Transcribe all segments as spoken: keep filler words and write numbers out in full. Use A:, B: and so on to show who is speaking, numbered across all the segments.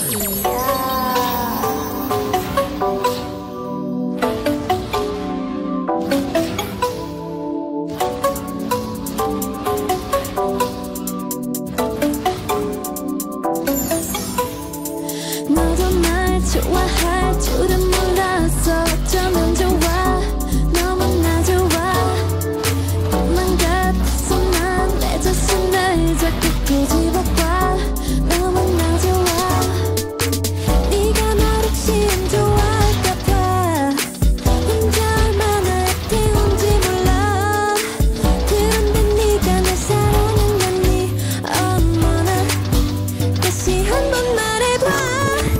A: 너도 날 좋아할 줄은 몰랐어. 어쩌면 좋아, 너무나 좋아. 꿈만 같아서 난 내 자신을 자꾸 꼬집어봐. 너무나 좋아. 네가 날 혹시 안 좋아할까봐 혼자 얼마나 애태운지 몰라. 그런데 네가 날 사랑한다니 어머나. 다시 한번 말해봐.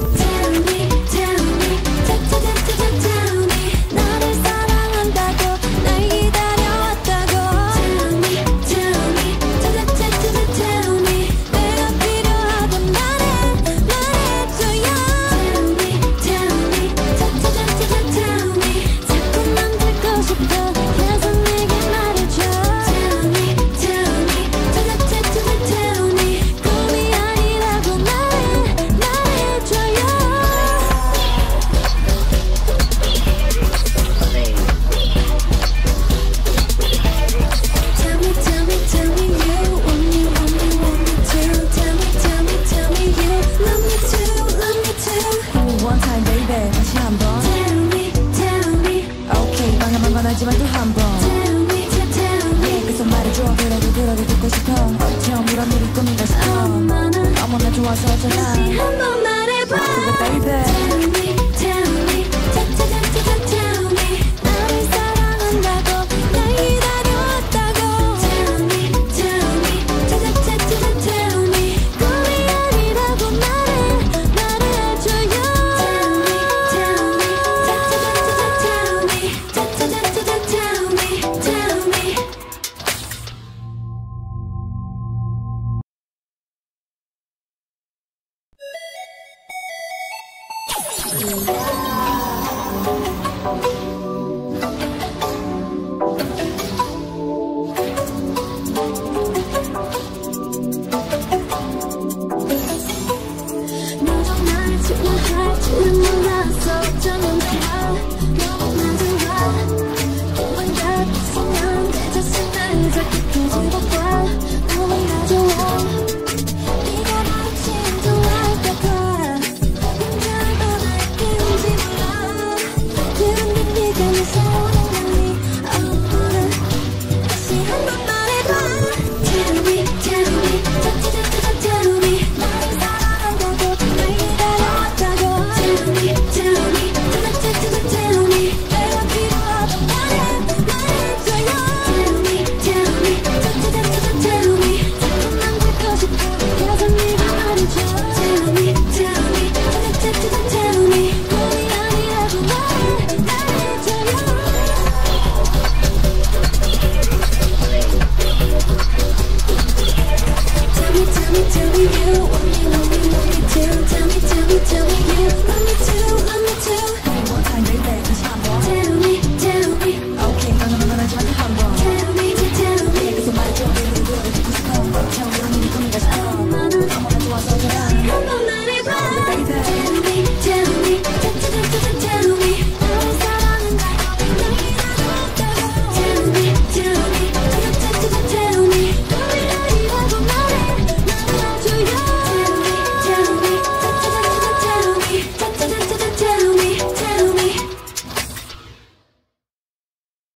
A: 하지만 또 한 번 그래서 말해줘. 그래도 그래도 듣고 싶어. 처음 이런 일이 꿈인가 싶어. 너무나 좋아서 어쩌나. 다시 한 번 말해봐. baby.